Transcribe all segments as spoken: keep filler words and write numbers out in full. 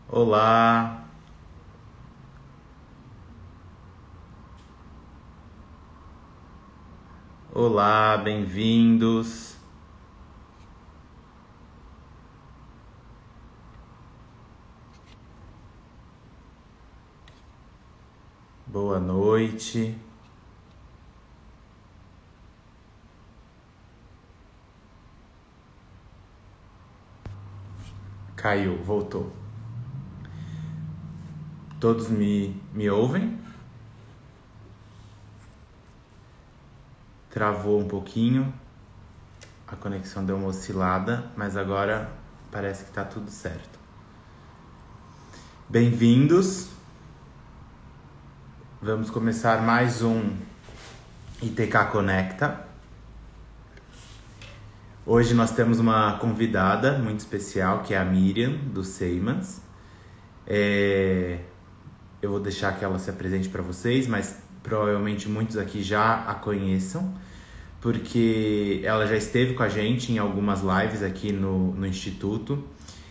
Olá, olá, bem-vindos. Boa noite. Caiu, voltou. Todos me, me ouvem? Travou um pouquinho, a conexão deu uma oscilada, mas agora parece que tá tudo certo. Bem-vindos. Vamos começar mais um I T K Conecta. Hoje nós temos uma convidada muito especial, que é a Miriam, do Seimans. É... Eu vou deixar que ela se apresente para vocês, mas provavelmente muitos aqui já a conheçam, porque ela já esteve com a gente em algumas lives aqui no, no Instituto.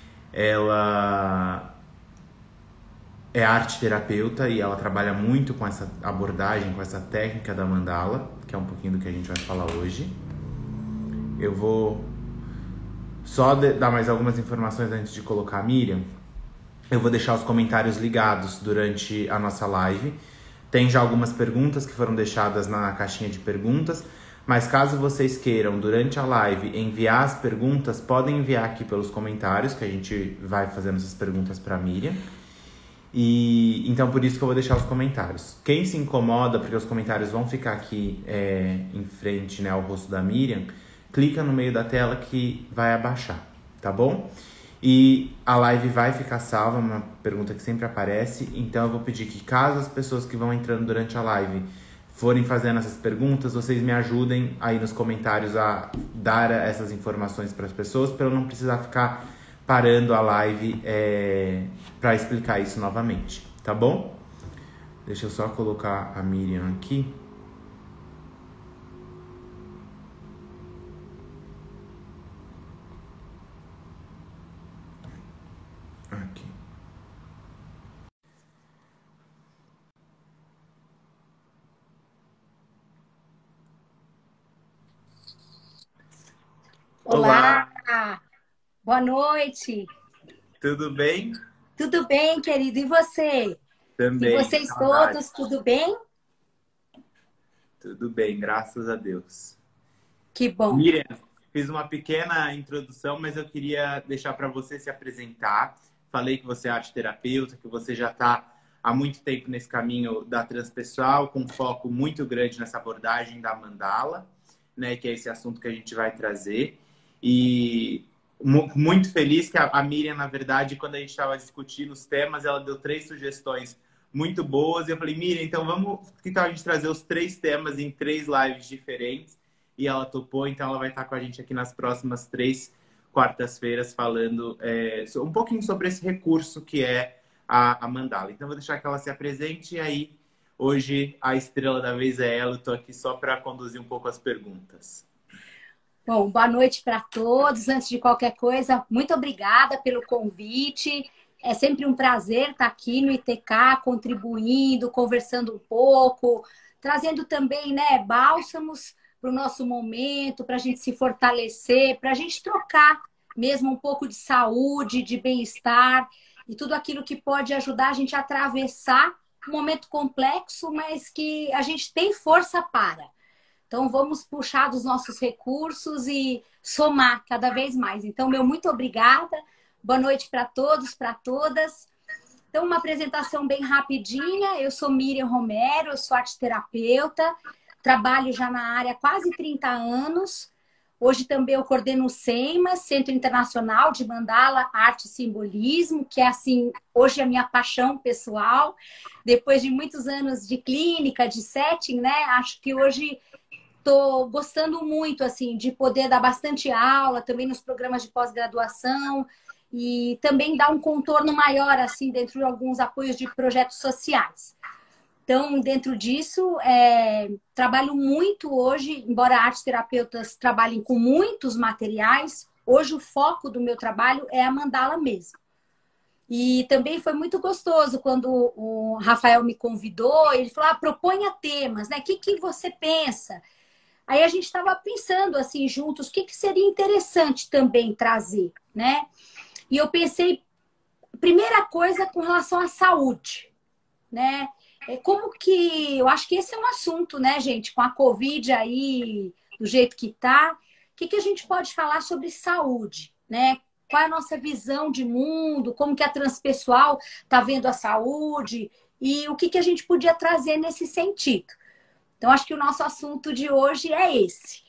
Ela é arte terapeuta e ela trabalha muito com essa abordagem, com essa técnica da mandala, que é um pouquinho do que a gente vai falar hoje. Eu vou só dar mais algumas informações antes de colocar a Miriam. Eu vou deixar os comentários ligados durante a nossa live. Tem já algumas perguntas que foram deixadas na caixinha de perguntas, mas caso vocês queiram, durante a live, enviar as perguntas, podem enviar aqui pelos comentários, que a gente vai fazendo essas perguntas para a Miriam. E então por isso que eu vou deixar os comentários. Quem se incomoda, porque os comentários vão ficar aqui é, em frente, né, ao rosto da Miriam, clica no meio da tela que vai abaixar, tá bom? E a live vai ficar salva, uma pergunta que sempre aparece. Então eu vou pedir que, caso as pessoas que vão entrando durante a live forem fazendo essas perguntas, vocês me ajudem aí nos comentários a dar essas informações para as pessoas, para eu não precisar ficar parando a live é, para explicar isso novamente, tá bom? Deixa eu só colocar a Miriam aqui. Aqui. Olá, Olá, boa noite. tudo bem? Tudo bem, querido? E você? E Também, vocês saudade. todos, tudo bem? Tudo bem, graças a Deus. Que bom. Miriam, fiz uma pequena introdução, mas eu queria deixar para você se apresentar. Falei que você é arte terapeuta, que você já está há muito tempo nesse caminho da transpessoal, com um foco muito grande nessa abordagem da mandala, né, que é esse assunto que a gente vai trazer. E mu- muito feliz que a, a Miriam, na verdade, quando a gente estava discutindo os temas, ela deu três sugestões muito boas. E eu falei, Miriam, então vamos, que tal a gente trazer os três temas em três lives diferentes? E ela topou, então ela vai estar com a gente aqui nas próximas três quartas-feiras falando é, so- um pouquinho sobre esse recurso que é a, a mandala. Então eu vou deixar que ela se apresente e aí hoje a estrela da vez é ela. Eu estou aqui só para conduzir um pouco as perguntas. Bom, boa noite para todos. Antes de qualquer coisa, muito obrigada pelo convite. É sempre um prazer estar aqui no I T K, contribuindo, conversando um pouco, trazendo também, né, bálsamos para o nosso momento, para a gente se fortalecer, para a gente trocar mesmo um pouco de saúde, de bem-estar e tudo aquilo que pode ajudar a gente a atravessar um momento complexo, mas que a gente tem força para. Então, vamos puxar dos nossos recursos e somar cada vez mais. Então, meu muito obrigada. Boa noite para todos, para todas. Então, uma apresentação bem rapidinha. Eu sou Miriam Romero, eu sou arteterapeuta, trabalho já na área há quase trinta anos. Hoje também eu coordeno o SEIMAS, Centro Internacional de Mandala, Arte e Simbolismo, que é, assim, hoje é a minha paixão pessoal. Depois de muitos anos de clínica, de setting, né? Acho que hoje estou gostando muito, assim, de poder dar bastante aula, também nos programas de pós-graduação e também dar um contorno maior, assim, dentro de alguns apoios de projetos sociais. Então, dentro disso, é, trabalho muito hoje, embora artes terapeutas trabalhem com muitos materiais, hoje o foco do meu trabalho é a mandala mesmo. E também foi muito gostoso quando o Rafael me convidou, ele falou, ah, proponha temas, né? O que, que você pensa? Aí a gente estava pensando assim juntos, o que, que seria interessante também trazer, né? E eu pensei, primeira coisa com relação à saúde, né? É como que, eu acho que esse é um assunto, né, gente? Com a Covid aí, do jeito que tá, o que, que a gente pode falar sobre saúde, né? Qual é a nossa visão de mundo, como que a transpessoal está vendo a saúde e o que, que a gente podia trazer nesse sentido. Então, acho que o nosso assunto de hoje é esse.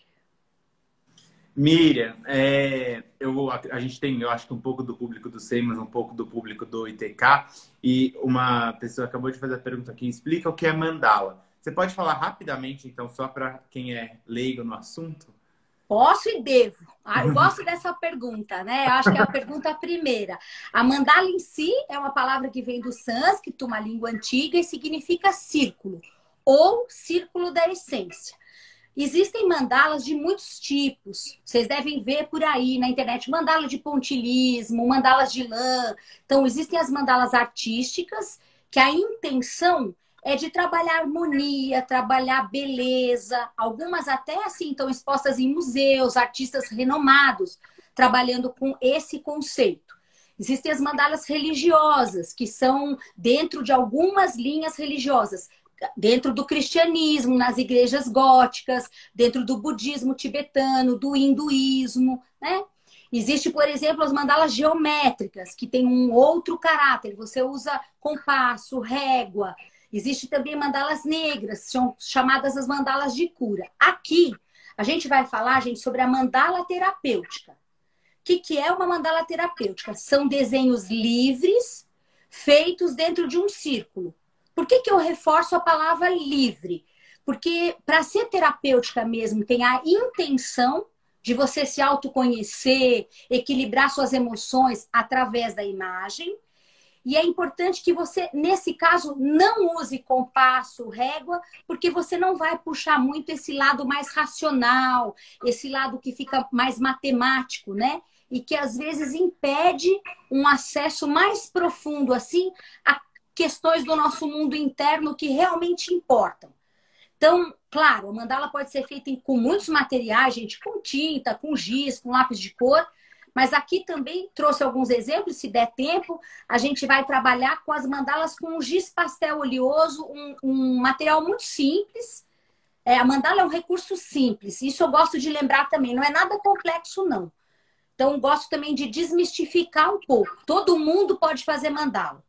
Miriam, é, eu, a, a gente tem, eu acho que um pouco do público do SEMAS, um pouco do público do I T K, e uma pessoa acabou de fazer a pergunta aqui, explica o que é mandala. Você pode falar rapidamente, então, só para quem é leigo no assunto? Posso e devo. Ah, eu gosto dessa pergunta, né? Eu acho que é a pergunta primeira. A mandala em si é uma palavra que vem do sânscrito, uma língua antiga, e significa círculo, ou círculo da essência. Existem mandalas de muitos tipos. Vocês devem ver por aí na internet mandala de pontilhismo, mandalas de lã. Então, existem as mandalas artísticas, que a intenção é de trabalhar harmonia, trabalhar beleza. Algumas até assim estão expostas em museus, artistas renomados, trabalhando com esse conceito. Existem as mandalas religiosas, que são dentro de algumas linhas religiosas. Dentro do cristianismo, nas igrejas góticas, dentro do budismo tibetano, do hinduísmo, né? Existe, por exemplo, as mandalas geométricas, que tem um outro caráter. Você usa compasso, régua. Existe também mandalas negras, são chamadas as mandalas de cura. Aqui, a gente vai falar, gente, sobre a mandala terapêutica. O que, que é uma mandala terapêutica? São desenhos livres, feitos dentro de um círculo. Por que, que eu reforço a palavra livre? Porque para ser terapêutica mesmo, tem a intenção de você se autoconhecer, equilibrar suas emoções através da imagem. E é importante que você, nesse caso, não use compasso, régua, porque você não vai puxar muito esse lado mais racional, esse lado que fica mais matemático, né? E que às vezes impede um acesso mais profundo, assim, a questões do nosso mundo interno que realmente importam. Então, claro, a mandala pode ser feita com muitos materiais, gente, com tinta, com giz, com lápis de cor, mas aqui também trouxe alguns exemplos, se der tempo, a gente vai trabalhar com as mandalas com um giz pastel oleoso, um, um material muito simples. É, a mandala é um recurso simples, isso eu gosto de lembrar também, não é nada complexo, não. Então, gosto também de desmistificar um pouco. Todo mundo pode fazer mandala.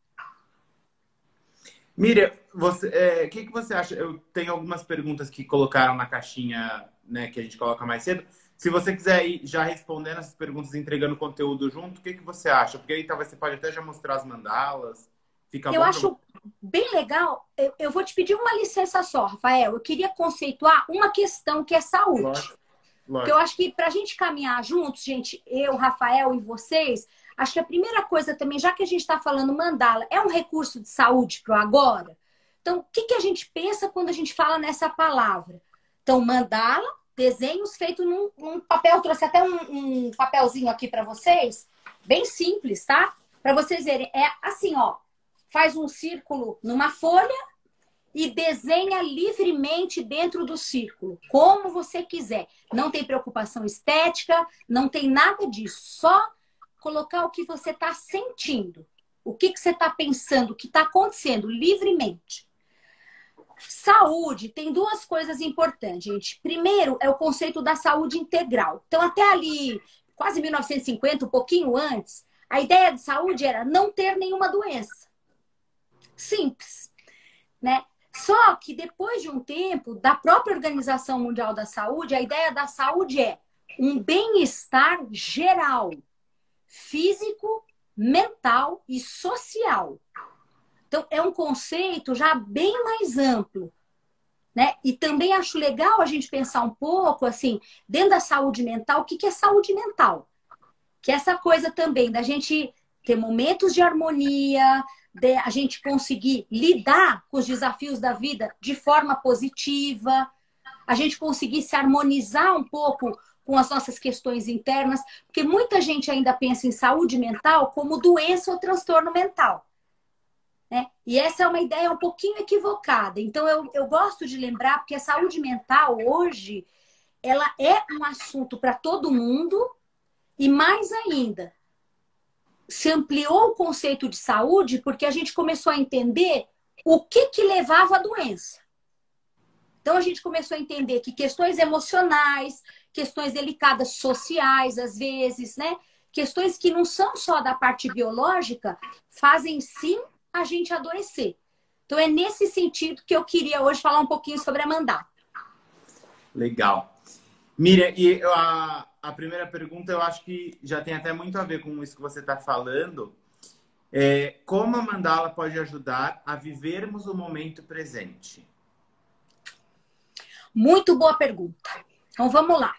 Miriam, você, é, que, que você acha? Eu tenho algumas perguntas que colocaram na caixinha, né, que a gente coloca mais cedo. Se você quiser ir já respondendo essas perguntas, entregando conteúdo junto, o que, que você acha? Porque aí talvez você pode até já mostrar as mandalas. Fica eu bom acho pra... bem legal. Eu, eu vou te pedir uma licença só, Rafael. Eu queria conceituar uma questão que é saúde. Lógico, lógico. Porque eu acho que para a gente caminhar juntos, gente, eu, Rafael e vocês, acho que a primeira coisa também, já que a gente está falando mandala, é um recurso de saúde para o agora? Então, o que, que a gente pensa quando a gente fala nessa palavra? Então, mandala, desenhos feitos num, num papel, eu trouxe até um, um papelzinho aqui para vocês, bem simples, tá? Para vocês verem, é assim, ó, faz um círculo numa folha e desenha livremente dentro do círculo, como você quiser. Não tem preocupação estética, não tem nada disso, só colocar o que você está sentindo, o que, que você está pensando, o que está acontecendo, livremente. Saúde tem duas coisas importantes, gente. Primeiro é o conceito da saúde integral. Então, até ali, quase mil novecentos e cinquenta, um pouquinho antes, a ideia de saúde era não ter nenhuma doença. Simples, né? Só que depois de um tempo, da própria Organização Mundial da Saúde, a ideia da saúde é um bem-estar geral, físico, mental e social. Então, é um conceito já bem mais amplo, né? E também acho legal a gente pensar um pouco, assim, dentro da saúde mental, o que é saúde mental? Que é essa coisa também da gente ter momentos de harmonia, de a gente conseguir lidar com os desafios da vida de forma positiva, a gente conseguir se harmonizar um pouco com as nossas questões internas, porque muita gente ainda pensa em saúde mental como doença ou transtorno mental. Né? E essa é uma ideia um pouquinho equivocada. Então, eu, eu gosto de lembrar, porque a saúde mental hoje, ela é um assunto para todo mundo, e mais ainda, se ampliou o conceito de saúde porque a gente começou a entender o que que levava à doença. Então, a gente começou a entender que questões emocionais, questões delicadas sociais, às vezes, né? Questões que não são só da parte biológica, fazem sim a gente adoecer. Então, é nesse sentido que eu queria hoje falar um pouquinho sobre a mandala. Legal. Miriam, e a, a primeira pergunta eu acho que já tem até muito a ver com isso que você está falando. É, como a mandala pode ajudar a vivermos o momento presente? Muito boa pergunta. Então, vamos lá.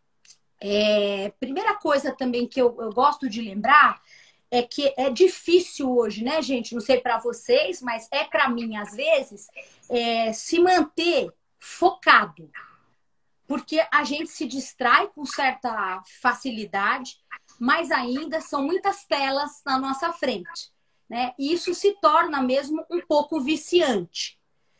É, primeira coisa também que eu, eu gosto de lembrar é que é difícil hoje, né, gente? Não sei para vocês, mas é para mim, às vezes, é, se manter focado. Porque a gente se distrai com certa facilidade, mas ainda são muitas telas na nossa frente, né? E isso se torna mesmo um pouco viciante.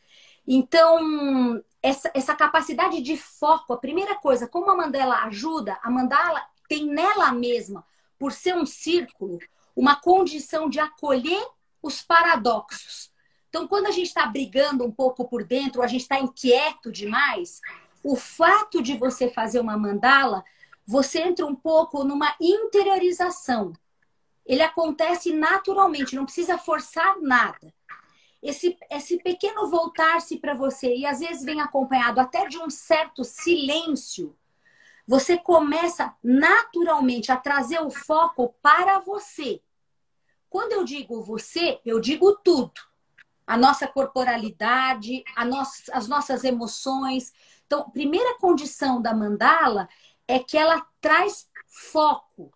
Então, essa, essa capacidade de foco, a primeira coisa, como a mandala ajuda, a mandala tem nela mesma, por ser um círculo, uma condição de acolher os paradoxos. Então, quando a gente está brigando um pouco por dentro, ou a gente está inquieto demais, o fato de você fazer uma mandala, você entra um pouco numa interiorização. Ele acontece naturalmente, não precisa forçar nada. Esse, esse pequeno voltar-se para você, e às vezes vem acompanhado até de um certo silêncio, você começa naturalmente a trazer o foco para você. Quando eu digo você, eu digo tudo. A nossa corporalidade, a nossa, as nossas emoções. Então, a primeira condição da mandala é que ela traz foco.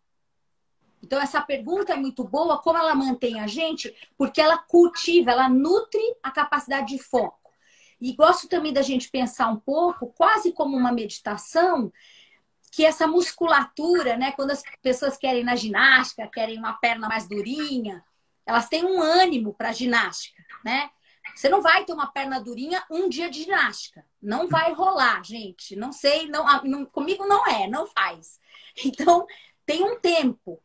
Então, essa pergunta é muito boa, como ela mantém a gente? Porque ela cultiva, ela nutre a capacidade de foco. E gosto também da gente pensar um pouco, quase como uma meditação, que essa musculatura, né? Quando as pessoas querem ir na ginástica, querem uma perna mais durinha, elas têm um ânimo para a ginástica, né? Você não vai ter uma perna durinha um dia de ginástica. Não vai rolar, gente. Não sei, não, não, comigo não é, não faz. Então, tem um tempo.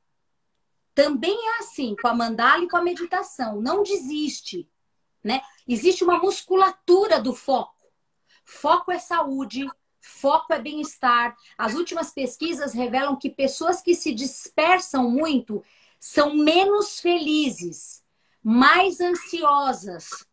Também é assim, com a mandala e com a meditação. Não desiste, né? Existe uma musculatura do foco. Foco é saúde, foco é bem-estar. As últimas pesquisas revelam que pessoas que se dispersam muito são menos felizes, mais ansiosas,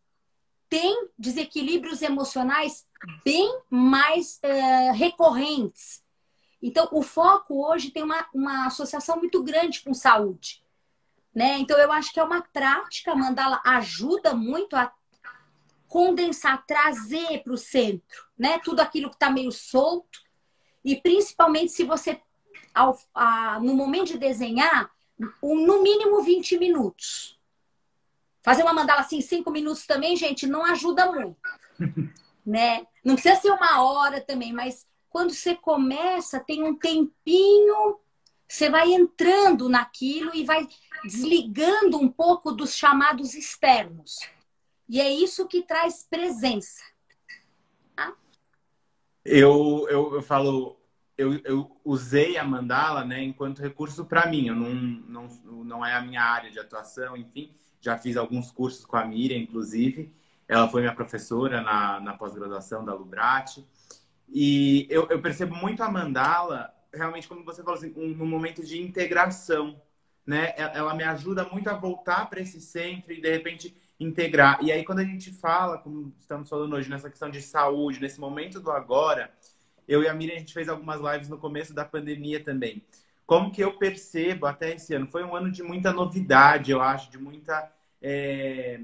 têm desequilíbrios emocionais bem mais é, recorrentes. Então, o foco hoje tem uma, uma associação muito grande com saúde, né? Então, eu acho que é uma prática, a mandala ajuda muito a condensar, trazer para o centro, né? Tudo aquilo que está meio solto. E principalmente se você, ao, a, no momento de desenhar, um, no mínimo vinte minutos. Fazer uma mandala assim, cinco minutos também, gente, não ajuda muito, né? Não precisa ser uma hora também, mas quando você começa, tem um tempinho, você vai entrando naquilo e vai desligando um pouco dos chamados externos. E é isso que traz presença. Ah? Eu, eu, eu falo, eu, eu usei a mandala, né, enquanto recurso para mim. Eu não, não, não é a minha área de atuação, enfim. Já fiz alguns cursos com a Miriam, inclusive. Ela foi minha professora na, na pós-graduação da Lubrati. E eu, eu percebo muito a mandala, realmente, como você falou, assim, um, um momento de integração, né? Ela me ajuda muito a voltar para esse centro e, de repente, integrar. E aí, quando a gente fala, como estamos falando hoje, nessa questão de saúde, nesse momento do agora, eu e a Miriam, a gente fez algumas lives no começo da pandemia também. Como que eu percebo até esse ano? Foi um ano de muita novidade, eu acho, de muita... É...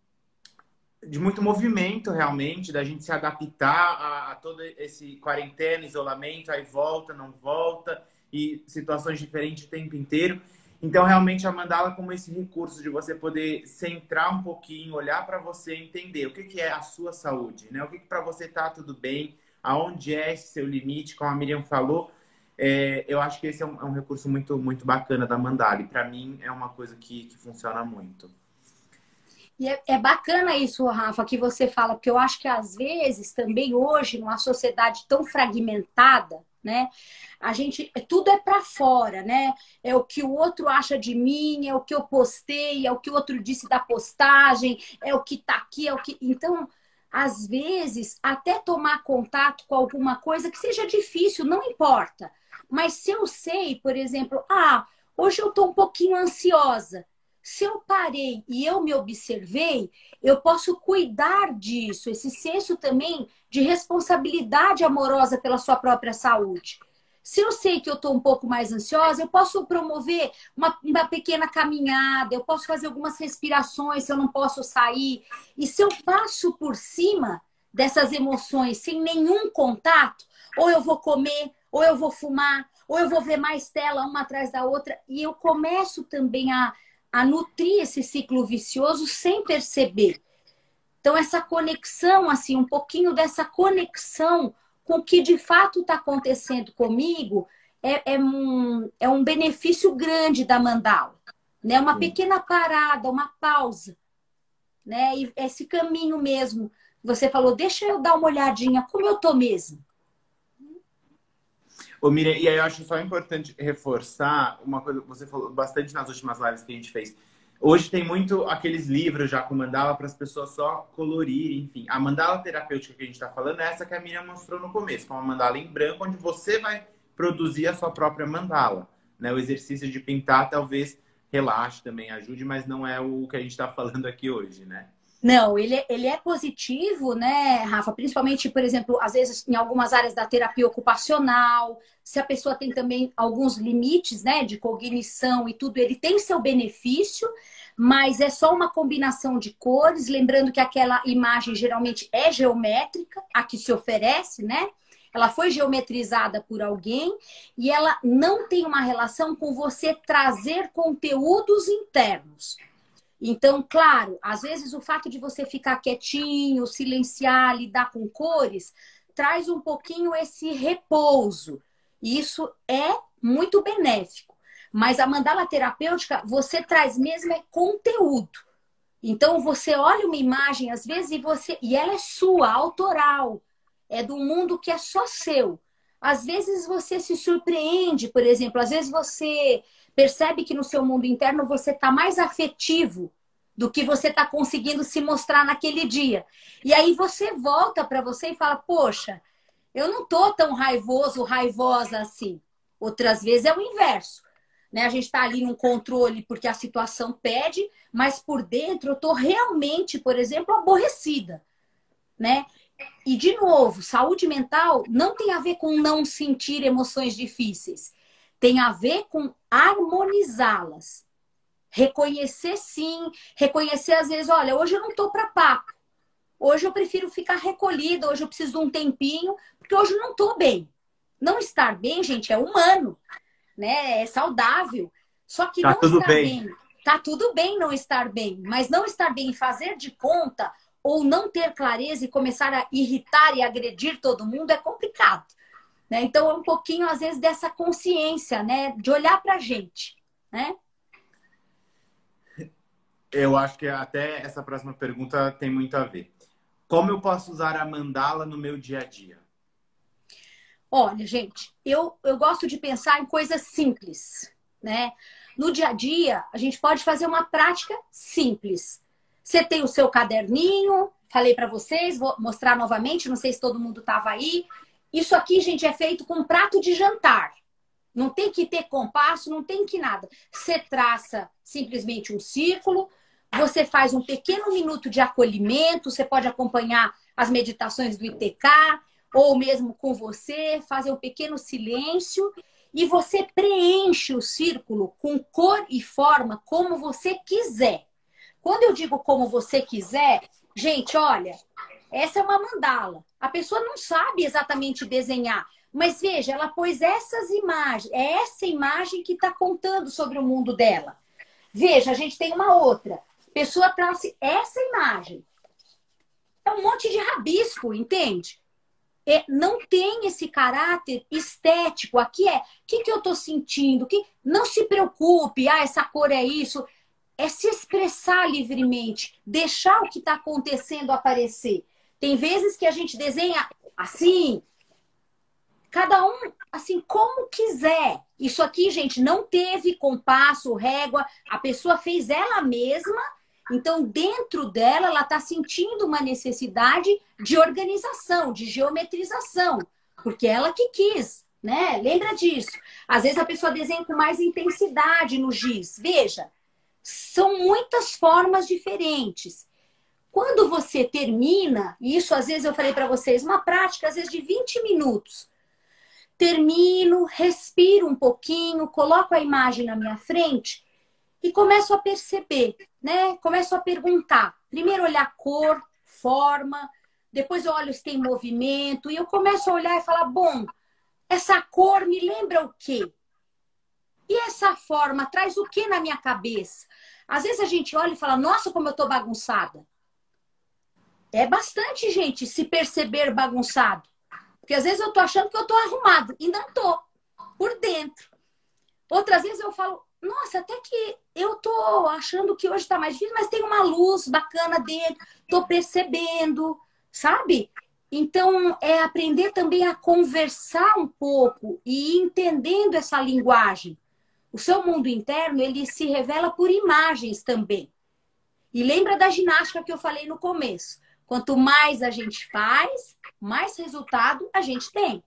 de muito movimento, realmente, da gente se adaptar a, a todo esse quarentena, isolamento, aí volta, não volta, e situações diferentes o tempo inteiro. Então, realmente, a mandala como esse recurso de você poder centrar um pouquinho, olhar para você, entender o que, que é a sua saúde, né? O que, que para você tá tudo bem, aonde é esse seu limite, como a Miriam falou. É, eu acho que esse é um, é um recurso muito, muito bacana da mandala. E para mim é uma coisa que, que funciona muito. E é, é bacana isso, Rafa, que você fala, porque eu acho que às vezes também hoje, numa sociedade tão fragmentada, né? A gente, tudo é para fora, né? É o que o outro acha de mim, é o que eu postei, é o que o outro disse da postagem, é o que tá aqui, é o que. Então, às vezes, até tomar contato com alguma coisa que seja difícil, não importa. Mas se eu sei, por exemplo, ah, hoje eu tô um pouquinho ansiosa. Se eu parei e eu me observei, eu posso cuidar disso, esse senso também de responsabilidade amorosa pela sua própria saúde. Se eu sei que eu estou um pouco mais ansiosa, eu posso promover uma, uma pequena caminhada, eu posso fazer algumas respirações se eu não posso sair. E se eu passo por cima dessas emoções sem nenhum contato, ou eu vou comer, ou eu vou fumar, ou eu vou ver mais tela uma atrás da outra, e eu começo também a a nutrir esse ciclo vicioso sem perceber. Então, essa conexão, assim, um pouquinho dessa conexão com o que de fato está acontecendo comigo é, é, um, é um benefício grande da mandala. Né? Uma Sim. pequena parada, uma pausa. Né? E esse caminho mesmo. Você falou, deixa eu dar uma olhadinha, como eu tô mesmo. Ô, Miriam, e aí eu acho só importante reforçar uma coisa que você falou bastante nas últimas lives que a gente fez. Hoje tem muito aqueles livros já com mandala para as pessoas só colorirem, enfim. A mandala terapêutica que a gente está falando é essa que a Miriam mostrou no começo, com uma mandala em branco, onde você vai produzir a sua própria mandala. Né? O exercício de pintar talvez relaxe também, ajude, mas não é o que a gente está falando aqui hoje, né? Não, ele, é- ele é positivo, né, Rafa? Principalmente, por exemplo, às vezes em algumas áreas da terapia ocupacional, se a pessoa tem também alguns limites, né, de cognição e tudo, ele tem seu benefício, mas é só uma combinação de cores, lembrando que aquela imagem geralmente é geométrica, a que se oferece, né? Ela foi geometrizada por alguém e ela não tem uma relação com você trazer conteúdos internos. Então, claro, às vezes o fato de você ficar quietinho, silenciar, lidar com cores, traz um pouquinho esse repouso. E isso é muito benéfico. Mas a mandala terapêutica, você traz mesmo é conteúdo. Então, você olha uma imagem, às vezes, e você e ela é sua, autoral. É do mundo que é só seu. Às vezes você se surpreende, por exemplo, às vezes você percebe que no seu mundo interno você está mais afetivo do que você está conseguindo se mostrar naquele dia. E aí você volta para você e fala, poxa, eu não tô tão raivoso, raivosa assim. Outras vezes é o inverso. Né? A gente está ali num controle porque a situação pede, mas por dentro eu tô realmente, por exemplo, aborrecida. Né? E, de novo, saúde mental não tem a ver com não sentir emoções difíceis. Tem a ver com harmonizá-las. Reconhecer sim, reconhecer às vezes, olha, hoje eu não tô para papo. Hoje eu prefiro ficar recolhida, hoje eu preciso de um tempinho, porque hoje eu não tô bem. Não estar bem, gente, é humano, né? É saudável. Só que Tá não tudo estar bem. bem, tá tudo bem não estar bem, mas não estar bem, fazer de conta ou não ter clareza e começar a irritar e agredir todo mundo é complicado. Né? Então é um pouquinho, às vezes, dessa consciência, né? De olhar pra gente, né? Eu acho que até essa próxima pergunta tem muito a ver. Como eu posso usar a mandala no meu dia a dia? Olha, gente, eu, eu gosto de pensar em coisas simples, né? No dia a dia, a gente pode fazer uma prática simples. Você tem o seu caderninho, falei para vocês, vou mostrar novamente, não sei se todo mundo estava aí. Isso aqui, gente, é feito com um prato de jantar. Não tem que ter compasso, não tem que nada. Você traça simplesmente um círculo, você faz um pequeno minuto de acolhimento, você pode acompanhar as meditações do I T K, ou mesmo com você, fazer um pequeno silêncio, e você preenche o círculo com cor e forma como você quiser. Quando eu digo como você quiser, gente, olha, essa é uma mandala. A pessoa não sabe exatamente desenhar, mas veja, ela pôs essas imagens, é essa imagem que está contando sobre o mundo dela. Veja, a gente tem uma outra. A pessoa trouxe essa imagem. É um monte de rabisco, entende? é, não tem esse caráter estético. Aqui é, o que, que eu estou sentindo? Que, não se preocupe, ah, essa cor é isso. É se expressar livremente, deixar o que está acontecendo aparecer. Tem vezes que a gente desenha assim, cada um, assim, como quiser. Isso aqui, gente, não teve compasso, régua, a pessoa fez ela mesma, então dentro dela ela está sentindo uma necessidade de organização, de geometrização, porque ela que quis, né? Lembra disso. Às vezes a pessoa desenha com mais intensidade no giz. Veja, são muitas formas diferentes. Quando você termina, e isso às vezes eu falei para vocês, uma prática às vezes de vinte minutos. Termino, respiro um pouquinho, coloco a imagem na minha frente e começo a perceber, né? Começo a perguntar. Primeiro olhar cor, forma, depois eu olho se tem movimento e eu começo a olhar e falar, bom, essa cor me lembra o quê? E essa forma traz o que na minha cabeça? Às vezes a gente olha e fala, nossa, como eu tô bagunçada. É bastante, gente, se perceber bagunçado. Porque às vezes eu tô achando que eu tô arrumado e não tô, por dentro. Outras vezes eu falo, nossa, até que eu tô achando que hoje tá mais difícil, mas tem uma luz bacana dentro, tô percebendo, sabe? Então, é aprender também a conversar um pouco e ir entendendo essa linguagem. O seu mundo interno, ele se revela por imagens também. E lembra da ginástica que eu falei no começo. Quanto mais a gente faz, mais resultado a gente tem.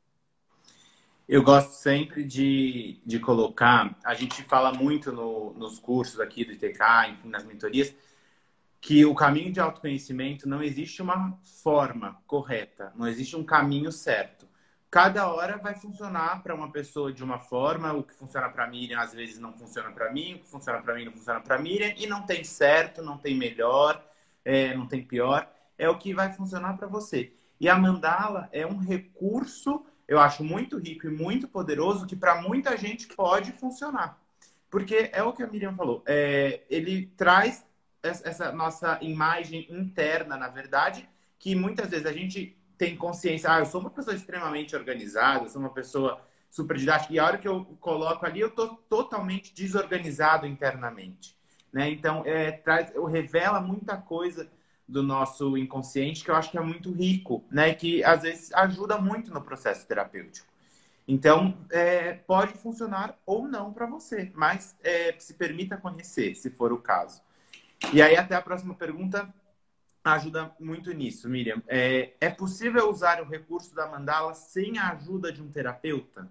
Eu gosto sempre de, de colocar, a gente fala muito no, nos cursos aqui do I T K, enfim, nas mentorias, que o caminho de autoconhecimento não existe uma forma correta, não existe um caminho certo. Cada hora vai funcionar para uma pessoa de uma forma, o que funciona para a Miriam às vezes não funciona para mim, o que funciona para mim não funciona para a Miriam, e não tem certo, não tem melhor, é, não tem pior, é o que vai funcionar para você. E a mandala é um recurso, eu acho muito rico e muito poderoso, que para muita gente pode funcionar. Porque é o que a Miriam falou, é, ele traz essa nossa imagem interna, na verdade, que muitas vezes a gente tem consciência, ah, eu sou uma pessoa extremamente organizada, eu sou uma pessoa super didática, e a hora que eu coloco ali, eu estou totalmente desorganizado internamente, né? Então, é, traz, revela muita coisa do nosso inconsciente que eu acho que é muito rico, né? Que às vezes ajuda muito no processo terapêutico. Então, é, pode funcionar ou não para você, mas é, se permita conhecer, se for o caso. E aí, até a próxima pergunta ajuda muito nisso, Miriam. É, é possível usar o recurso da mandala sem a ajuda de um terapeuta?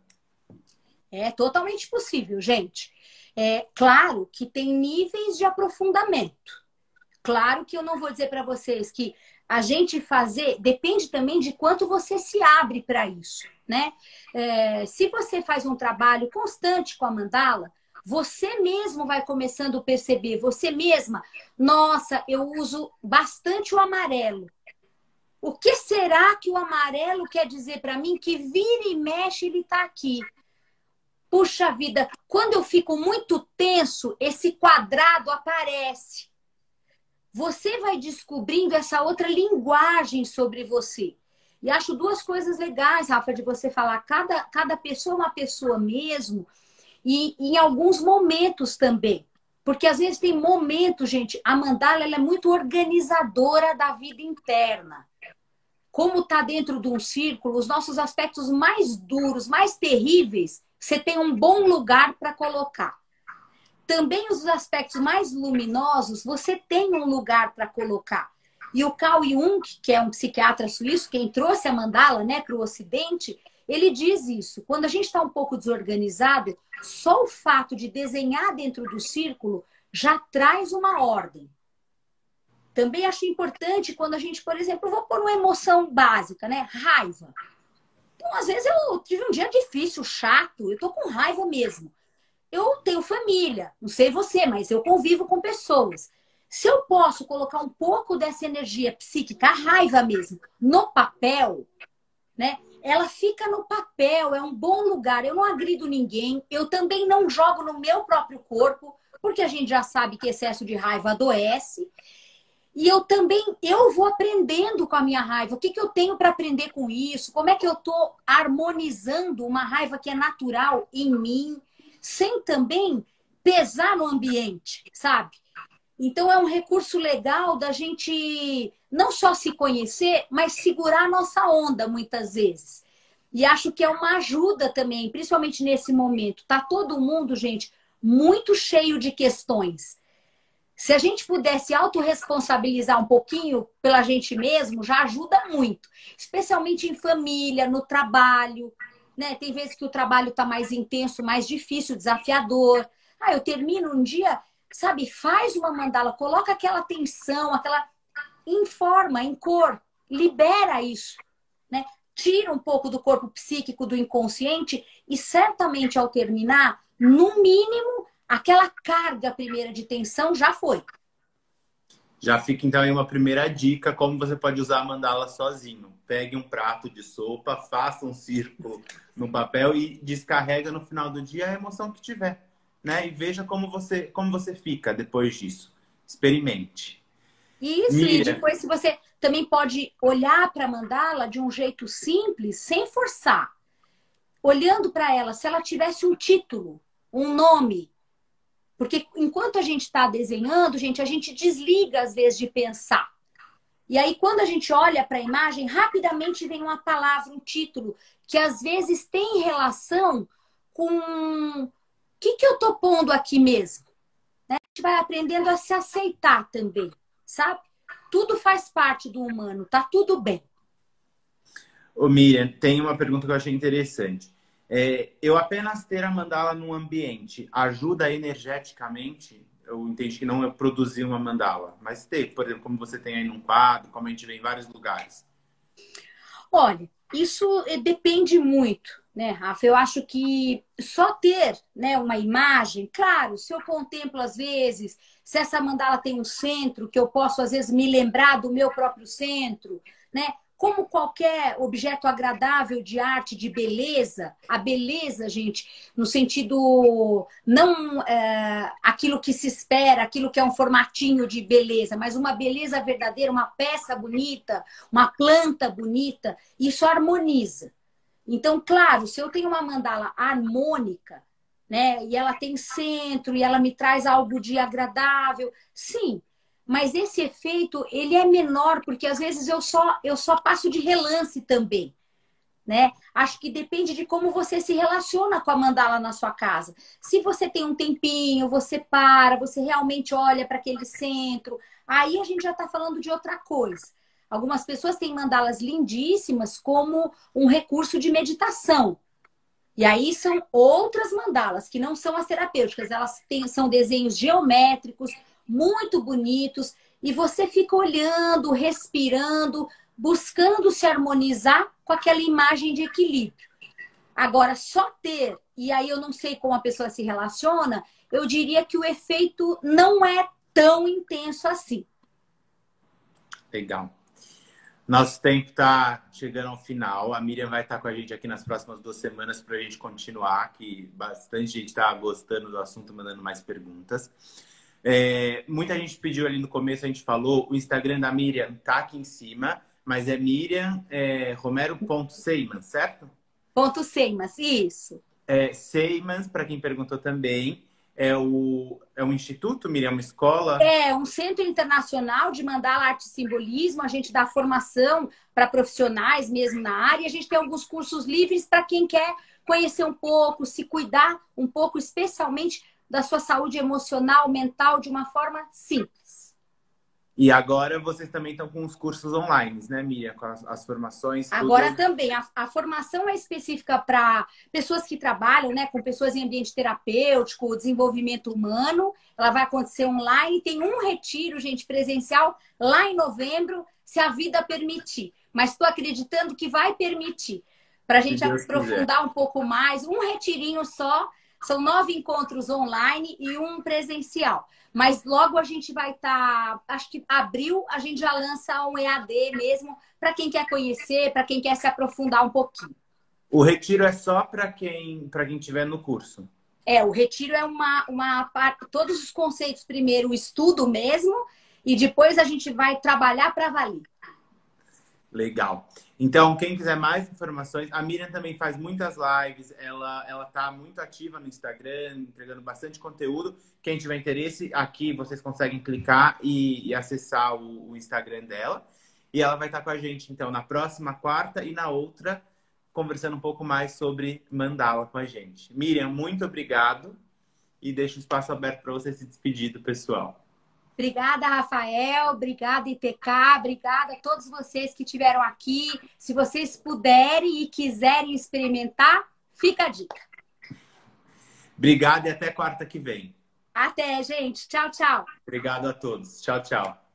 É totalmente possível, gente. É claro que tem níveis de aprofundamento. Claro que eu não vou dizer para vocês que a gente fazer depende também de quanto você se abre para isso, né? É, se você faz um trabalho constante com a mandala, você mesmo vai começando a perceber, você mesma, nossa, eu uso bastante o amarelo. O que será que o amarelo quer dizer para mim que vira e mexe ele está aqui? Puxa vida, quando eu fico muito tenso, esse quadrado aparece. Você vai descobrindo essa outra linguagem sobre você. E acho duas coisas legais, Rafa, de você falar. Cada, cada pessoa é uma pessoa mesmo. E, e em alguns momentos também. Porque às vezes tem momentos, gente, a mandala ela é muito organizadora da vida interna. Como está dentro de um círculo, os nossos aspectos mais duros, mais terríveis, você tem um bom lugar para colocar. Também os aspectos mais luminosos, você tem um lugar para colocar. E o Carl Jung, que é um psiquiatra suíço, quem trouxe a mandala, né, para o Ocidente, ele diz isso. Quando a gente está um pouco desorganizado, só o fato de desenhar dentro do círculo já traz uma ordem. Também acho importante quando a gente, por exemplo, eu vou pôr uma emoção básica, né? Raiva. Então, às vezes eu tive um dia difícil, chato, eu tô com raiva mesmo. Eu tenho família, não sei você, mas eu convivo com pessoas. Se eu posso colocar um pouco dessa energia psíquica, a raiva mesmo, no papel, né? Ela fica no papel, é um bom lugar. Eu não agrido ninguém, eu também não jogo no meu próprio corpo, porque a gente já sabe que excesso de raiva adoece. E eu também, eu vou aprendendo com a minha raiva. O que, que eu tenho para aprender com isso? Como é que eu estou harmonizando uma raiva que é natural em mim, sem também pesar no ambiente, sabe? Então é um recurso legal da gente não só se conhecer, mas segurar a nossa onda muitas vezes. E acho que é uma ajuda também, principalmente nesse momento. Tá todo mundo, gente, muito cheio de questões. Se a gente pudesse autorresponsabilizar um pouquinho pela gente mesmo, já ajuda muito. Especialmente em família, no trabalho, né? Tem vezes que o trabalho está mais intenso, mais difícil, desafiador. Ah, eu termino um dia, sabe? Faz uma mandala, coloca aquela tensão, aquela... Informa, em cor, libera isso, né? Tira um pouco do corpo psíquico, do inconsciente e certamente ao terminar, no mínimo, aquela carga primeira de tensão já foi. Já fica então aí uma primeira dica como você pode usar a mandala sozinho. Pegue um prato de sopa, faça um círculo no papel e descarrega no final do dia a emoção que tiver, né? E veja como você, como você fica depois disso. Experimente. Isso, Miriam. E depois se você também pode olhar para a mandala de um jeito simples, sem forçar. Olhando para ela, se ela tivesse um título, um nome. Porque enquanto a gente está desenhando, gente, a gente desliga às vezes de pensar. E aí quando a gente olha para a imagem, rapidamente vem uma palavra, um título, que às vezes tem relação com o que, que eu estou pondo aqui mesmo. Né? A gente vai aprendendo a se aceitar também, sabe? Tudo faz parte do humano, tá tudo bem. Ô Miriam, tem uma pergunta que eu achei interessante. É, eu apenas ter a mandala num ambiente ajuda energeticamente? Eu entendi que não é produzir uma mandala, mas ter, por exemplo, como você tem aí num quadro, como a gente vê em vários lugares. Olha, isso depende muito, né, Rafa? Eu acho que só ter, né, uma imagem, claro, se eu contemplo às vezes, se essa mandala tem um centro, que eu posso às vezes me lembrar do meu próprio centro, né? Como qualquer objeto agradável de arte, de beleza, a beleza, gente, no sentido não é, aquilo que se espera, aquilo que é um formatinho de beleza, mas uma beleza verdadeira, uma peça bonita, uma planta bonita, isso harmoniza. Então, claro, se eu tenho uma mandala harmônica, né, e ela tem centro, e ela me traz algo de agradável, sim. Mas esse efeito, ele é menor, porque às vezes eu só, eu só passo de relance também, né? Acho que depende de como você se relaciona com a mandala na sua casa. Se você tem um tempinho, você para, você realmente olha para aquele centro, aí a gente já está falando de outra coisa. Algumas pessoas têm mandalas lindíssimas como um recurso de meditação. E aí são outras mandalas, que não são as terapêuticas. Elas têm, são desenhos geométricos, muito bonitos, e você fica olhando, respirando, buscando se harmonizar com aquela imagem de equilíbrio. Agora, só ter, e aí eu não sei como a pessoa se relaciona, eu diria que o efeito não é tão intenso assim. Legal. Nosso tempo está chegando ao final. A Miriam vai estar com a gente aqui nas próximas duas semanas para a gente continuar, que bastante gente está gostando do assunto, mandando mais perguntas. É, muita gente pediu ali no começo, a gente falou, o Instagram da Miriam tá aqui em cima, mas é Miriam é, Romero ponto Seimans, certo? Ponto Seimans, isso. É, Seimans, para quem perguntou também, é o, é um instituto, Miriam, uma escola? É um centro internacional de mandala, arte e simbolismo. A gente dá formação para profissionais mesmo na área. A gente tem alguns cursos livres para quem quer conhecer um pouco, se cuidar um pouco, especialmente da sua saúde emocional, mental, de uma forma simples. E agora vocês também estão com os cursos online, né, Miriam? Com as, as formações. Tudo... Agora também, a, a formação é específica para pessoas que trabalham, né, com pessoas em ambiente terapêutico, desenvolvimento humano. Ela vai acontecer online. Tem um retiro, gente, presencial, lá em novembro, se a vida permitir. Mas estou acreditando que vai permitir. Para a gente aprofundar quiser. um pouco mais. Um retirinho só. São nove encontros online e um presencial. Mas logo a gente vai estar... Tá, acho que abril a gente já lança um E A D mesmo, para quem quer conhecer, para quem quer se aprofundar um pouquinho. O retiro é só para quem para quem estiver no curso? É, o retiro é uma, uma parte... Todos os conceitos, primeiro, o estudo mesmo, e depois a gente vai trabalhar para valer. Legal. Então, quem quiser mais informações, a Miriam também faz muitas lives, ela, ela tá muito ativa no Instagram, entregando bastante conteúdo. Quem tiver interesse, aqui vocês conseguem clicar e, e acessar o, o Instagram dela. E ela vai estar com a gente, então, na próxima quarta e na outra, conversando um pouco mais sobre mandala com a gente. Miriam, muito obrigado e deixo o espaço aberto para você se despedir do pessoal. Obrigada, Rafael. Obrigada, I T K. Obrigada a todos vocês que estiveram aqui. Se vocês puderem e quiserem experimentar, fica a dica. Obrigado e até quarta que vem. Até, gente. Tchau, tchau. Obrigado a todos. Tchau, tchau.